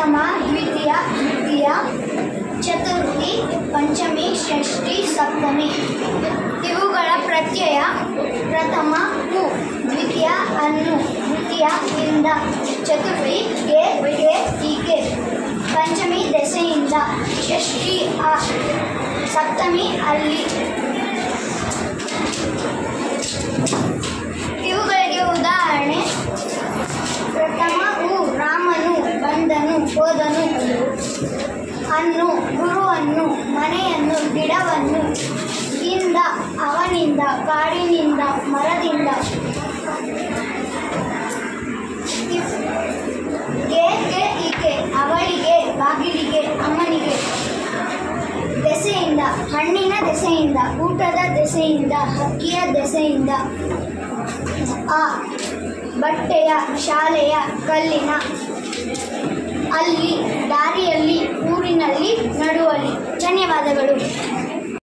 ಪ್ರಥಮ ದ್ವಿತೀಯ ತೃತೀಯ ಚತುರ್ಥಿ ಪಂಚಮಿ ಷಷ್ಠಿ ಸಪ್ತಮಿ ಇವುಗಳ ಪ್ರತ್ಯಯ ಪ್ರಥಮ ಉ ದ್ವಿತೀಯ ಅನ್ನು ತೃತೀಯ ಇಂದ ಚತುರ್ಥಿ ಗೆ ಹೀಗೆ ಪಂಚಮಿ ದೆಸೆಯಿಂದ ಷಷ್ಠಿ ಆ ಸಪ್ತಮಿ ಅಲ್ಲಿ ಇವುಗಳಿಗೆ ಉದಾಹರಣೆ ಪ್ರಥಮ ಉ ರಾಮನು ಬಂದನು ಹೋದನು ಅನ್ನು ಗುರುವನ್ನು ಮನೆಯನ್ನು ಗಿಡವನ್ನು ಇಂದ ಅವನಿಂದ ಕಾಡಿನಿಂದ ಮರದಿಂದ ಗೆ ಈಕೆ ಅವಳಿಗೆ ಬಾಗಿಲಿಗೆ ಅಮ್ಮನಿಗೆ ದೆಸೆಯಿಂದ ಹಣ್ಣಿನ ದೆಸೆಯಿಂದ ಊಟದ ದೆಸೆಯಿಂದ ಹಕ್ಕಿಯ ದೆಸೆಯಿಂದ ಆ ಬಟ್ಟೆಯ ಶಾಲೆಯ ಕಲ್ಲಿನ ಅಲ್ಲಿ ದಾರಿಯಲ್ಲಿ ಊರಿನಲ್ಲಿ ನಡುವಲ್ಲಿ ಧನ್ಯವಾದಗಳು.